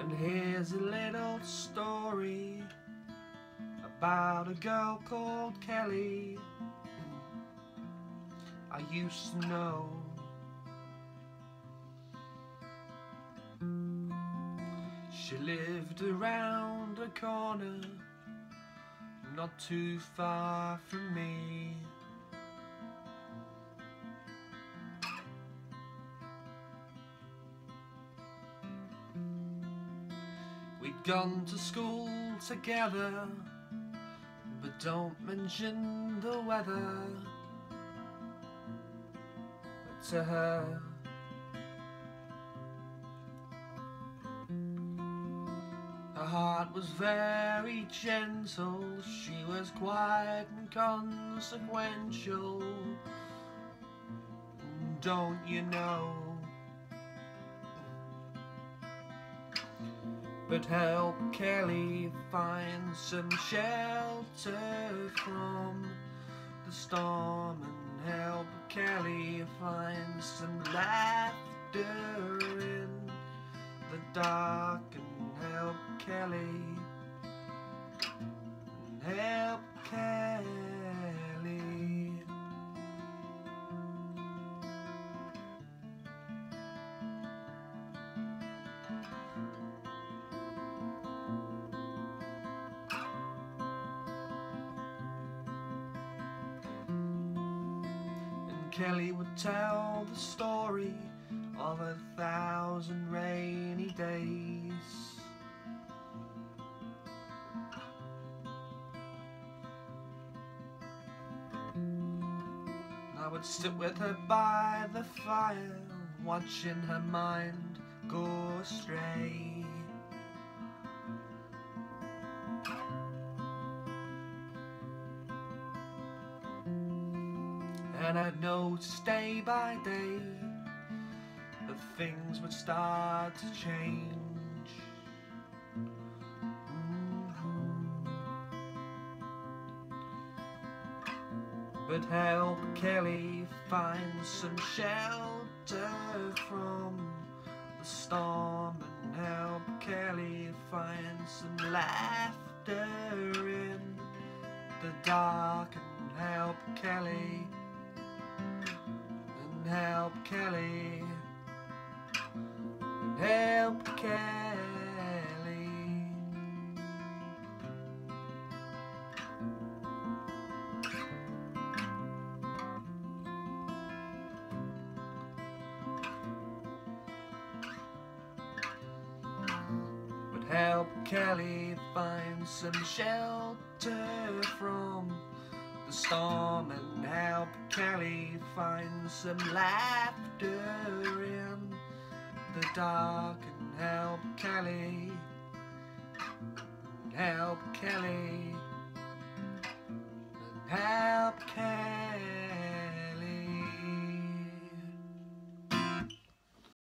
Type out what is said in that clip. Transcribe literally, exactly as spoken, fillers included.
And here's a little story about a girl called Kelly I used to know. She lived around the corner, not too far from me. We'd gone to school together, but don't mention the weather. But to her, her heart was very gentle. She was quiet and consequential. Don't you know? But help Kelly find some shelter from the storm, and help Kelly find some laughter in the dark, and help Kelly, and help Kelly. Kelly would tell the story of a thousand rainy days. I would sit with her by the fire, watching her mind go astray. And I'd notice day by day that things would start to change. Mm-hmm. But help Kelly find some shelter from the storm, and help Kelly find some laughter in the dark, and help Kelly, and help Kelly, and help Kelly. But help Kelly find some shelter from the storm, and help Kelly find some laughter in the dark, and help Kelly, and help Kelly, and help Kelly.